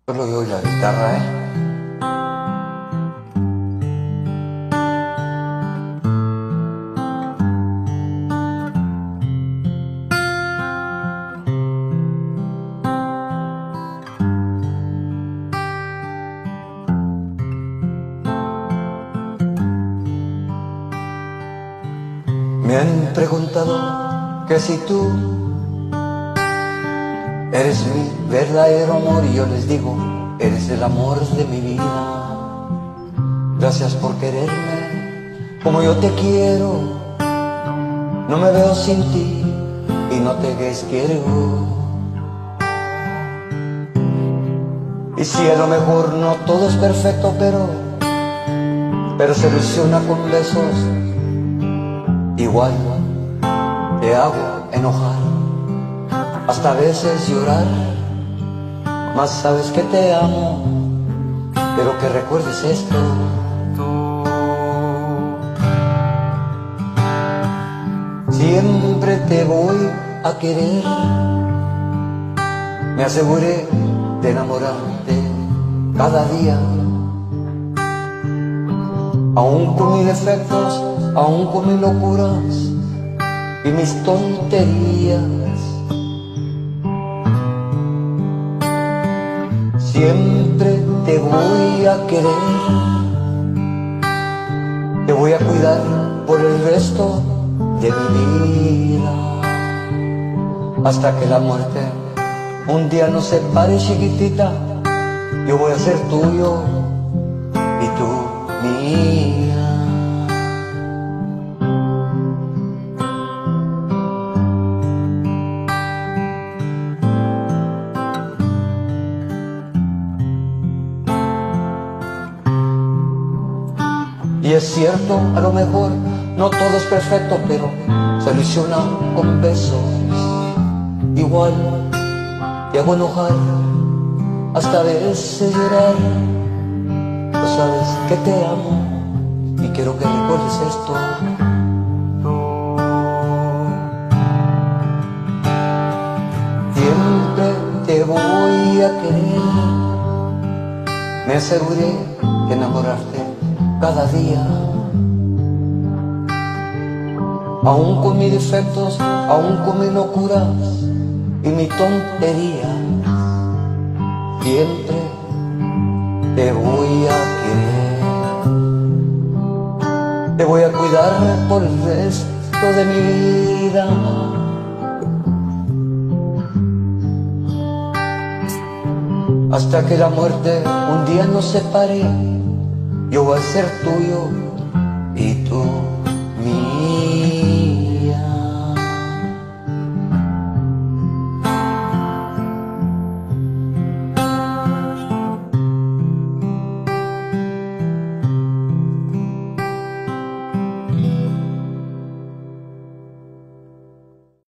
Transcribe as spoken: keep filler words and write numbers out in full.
Solo yo y la guitarra, ¿eh? Me han preguntado que si tú eres mi verdadero amor, y yo les digo, eres el amor de mi vida. Gracias por quererme como yo te quiero. No me veo sin ti y no te quiero. Y si a lo mejor no todo es perfecto, pero pero se ilusiona con besos. Igual te hago enojar, hasta a veces llorar, mas sabes que te amo, pero que recuerdes esto. Siempre te voy a querer, me aseguré de enamorarte cada día, aún con mis defectos, aún con mis locuras y mis tonterías. Siempre te voy a querer, te voy a cuidar por el resto de mi vida, hasta que la muerte un día nos separe, chiquitita. Yo voy a ser tuyo y tú mía. Y es cierto, a lo mejor no todo es perfecto, pero se ilusiona con besos. Igual te hago enojar, hasta a veces llorar. Tú sabes que te amo y quiero que recuerdes esto. Siempre te voy a querer, me aseguré de enamorarte cada día, aún con mis defectos, aún con mis locuras y mis tonterías. Siempre te voy a querer, te voy a cuidar por el resto de mi vida, hasta que la muerte un día nos separe. Yo voy a ser tuyo y tú